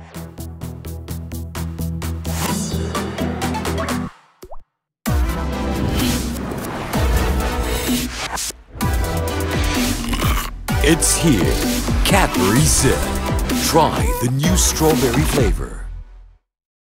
It's here, Cadbury Zip. Try the new strawberry flavor.